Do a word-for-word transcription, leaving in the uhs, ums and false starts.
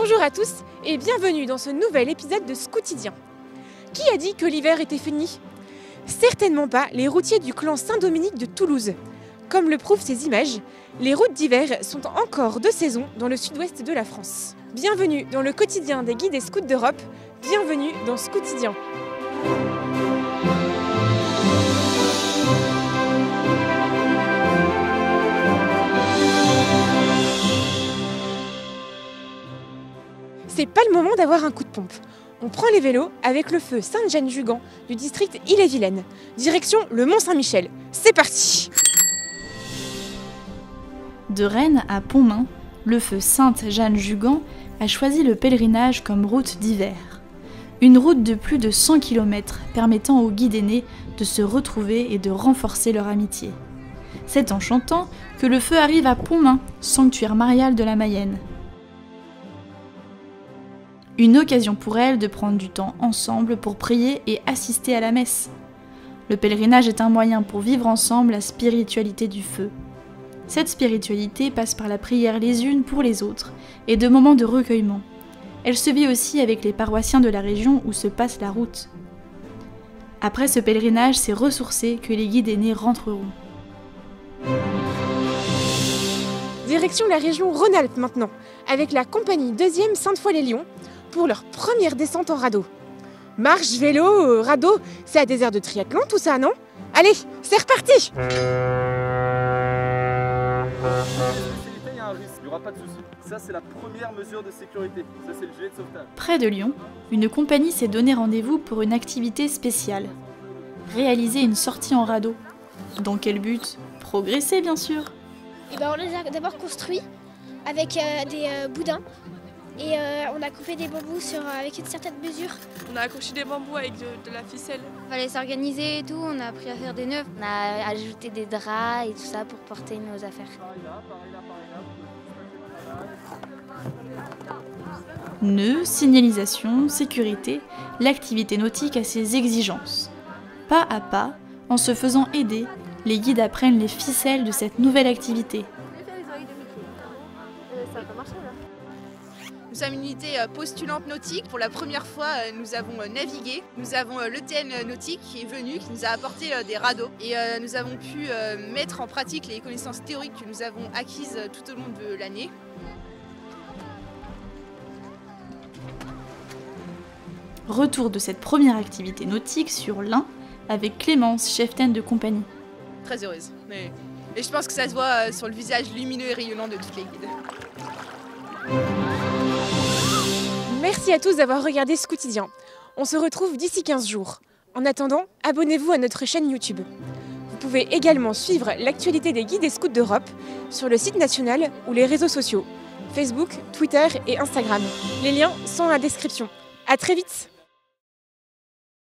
Bonjour à tous et bienvenue dans ce nouvel épisode de Scootidien. Qui a dit que l'hiver était fini? Certainement pas les routiers du clan Saint-Dominique de Toulouse. Comme le prouvent ces images, les routes d'hiver sont encore de saison dans le sud-ouest de la France. Bienvenue dans le quotidien des guides et scouts d'Europe, bienvenue dans Scootidien. C'est pas le moment d'avoir un coup de pompe. On prend les vélos avec le feu Sainte-Jeanne-Jugan du district Ille-et-Vilaine. Direction le Mont-Saint-Michel. C'est parti! De Rennes à Pontmain, le feu Sainte-Jeanne-Jugan a choisi le pèlerinage comme route d'hiver. Une route de plus de cent kilomètres permettant aux guides aînés de se retrouver et de renforcer leur amitié. C'est en chantant que le feu arrive à Pontmain, sanctuaire marial de la Mayenne. Une occasion pour elles de prendre du temps ensemble pour prier et assister à la messe. Le pèlerinage est un moyen pour vivre ensemble la spiritualité du feu. Cette spiritualité passe par la prière les unes pour les autres et de moments de recueillement. Elle se vit aussi avec les paroissiens de la région où se passe la route. Après ce pèlerinage, c'est ressourcés que les guides aînés rentreront. Direction la région Rhône-Alpes maintenant, avec la compagnie deuxième Sainte-Foy-les-Lyons pour leur première descente en radeau. Marche, vélo, euh, radeau, c'est à des aires de triathlon tout ça, non? Allez, c'est reparti! Il y a un risque, il n'y aura pas de souci. Ça, c'est la première mesure de sécurité. Ça, c'est le gilet de sauvetage. Près de Lyon, une compagnie s'est donné rendez-vous pour une activité spéciale. Réaliser une sortie en radeau. Dans quel but? Progresser, bien sûr. Et ben, on les a d'abord construits avec euh, des euh, boudins. Et euh, on a coupé des bambous sur, euh, avec une certaine mesure. On a accroché des bambous avec de, de la ficelle. Il fallait s'organiser et tout, on a appris à faire des nœuds. On a ajouté des draps et tout ça pour porter nos affaires. Nœuds, signalisation, sécurité, l'activité nautique a ses exigences. Pas à pas, en se faisant aider, les guides apprennent les ficelles de cette nouvelle activité. Nous sommes une unité postulante nautique. Pour la première fois, nous avons navigué. Nous avons l'E T N nautique qui est venu, qui nous a apporté des radeaux. Et nous avons pu mettre en pratique les connaissances théoriques que nous avons acquises tout au long de l'année. Retour de cette première activité nautique sur l'Ain avec Clémence, cheftaine de compagnie. Très heureuse. Et je pense que ça se voit sur le visage lumineux et rayonnant de toutes les guides. Merci à tous d'avoir regardé ce quotidien. On se retrouve d'ici quinze jours. En attendant, abonnez-vous à notre chaîne YouTube. Vous pouvez également suivre l'actualité des guides et scouts d'Europe sur le site national ou les réseaux sociaux, Facebook, Twitter et Instagram. Les liens sont dans la description. À très vite!